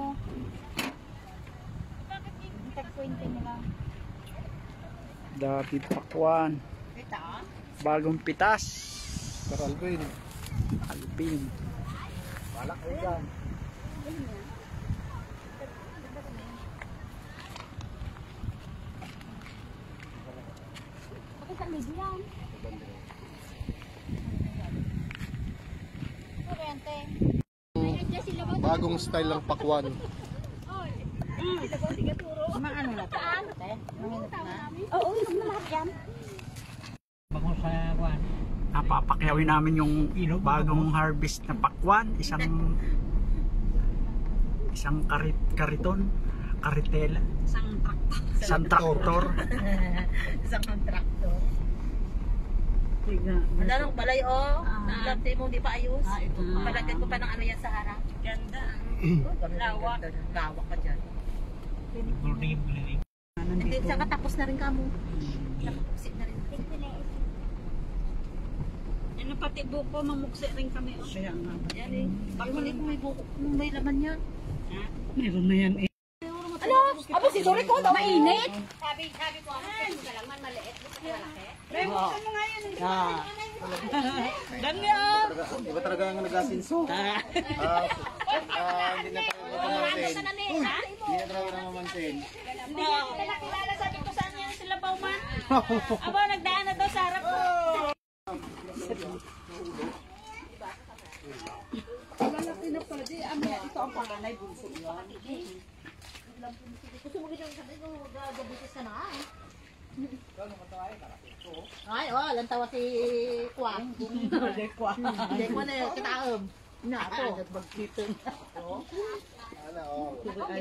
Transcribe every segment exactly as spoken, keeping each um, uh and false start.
mo. tag twenty nila. Dati pakwan. Bagong pitas. Para Alvin. Alpin. Balak ko dyan. Bakit sa medyo lang? Kurente. Bagong style ng pakwan. Mga ano na to? Maminot na? Oo, hindi na lahat yan. Bagong sa kwan. Napapakyawin namin yung bagong harvest na pakwan. Isang isang karit, kariton. Karitela. Isang traktor. Isang traktor. Isang traktor. Madarong balay o. Nalapti mo hindi pa ayos. Palagyan ko pa ng ano yan sa harap. Ganda. Lawak. Lawak pa dyan. Building, building. Hindi, saka tapos na rin kamo. Nakapuksit na rin. Ano pati buko, mamuksit rin kami. Oh. Kaya nga. Yan eh. Pagkulit ko may buko, may laman yan. Ha? Meron na yan eh. Ano? Aba si Dory ko, mainit. Sabi, sabi ko, ano ka lang man, maliit. Malaki. Remote mo nga yan. Ah. Dami ah. Iba talaga ang nag-asinso. Ah, hindi na tayo mamantin. Hindi na tayo mamantin. Hindi ko nakilala, sabi ko saan yan sila Bauman. Aba, nagdaan na daw sa harap ko. Ito ang panganay bunso niya. Gusto mo gano'n sabi ko, gabusis ka na eh. Ay, oh, lantawa si Kwang. Hindi Kwang. Hindi Kwang na kitaom. Na ako. Nagpagkita na. Ano, oh.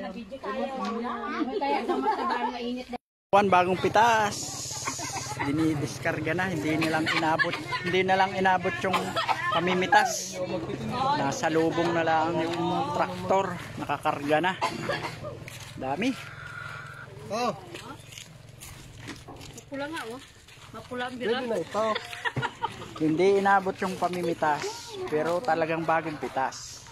Kaya sa matabang mainit na. Pakwan bagong pitas. Dinidiskarga na, hindi nilang inabot. Hindi na lang inabot yung pamimitas. Nasa lubong na lang yung traktor, nakakarga na. Dami. Oh, Mapula nga oh. Mapula ang ready na ito. Hindi inabot yung pamimitas, pero talagang bagong pitas.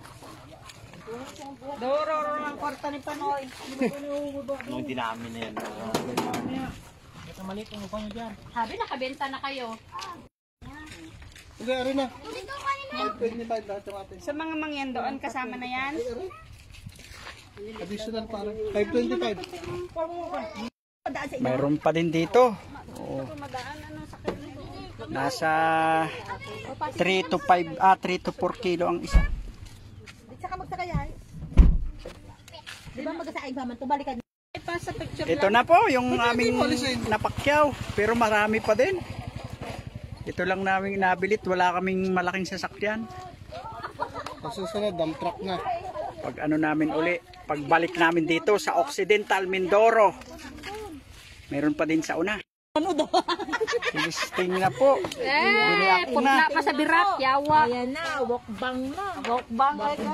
Doro ng kwarta ni Panoy. Nung dinamin na yan. Ito maliit ang mukha nyo dyan. Sabi nakabenta na kayo. Hindi, arin na. five twenty-five lahat yung atin. Sa mga mangyan doon kasama na yan. Additional para. five twenty-five. Mayroon pa din dito. Oo. Nasa three to five, ah three to four kilo ang isa. Saka magsakayay. Di ba magsasaing pa man to balikan. Pa sa picture Ito na po yung aming napakyaw, pero marami pa din. Ito lang namin nabilit, wala kaming malaking sasakyan. Susunod, dump truck na. Pag ano namin uli, pagbalik namin dito sa Occidental Mindoro. Meron pa din sa una. ano daw? Listing na po. Eh, Bili ako na. punta pa sa birat, yawa. Ayan na, walkbang na. Walkbang.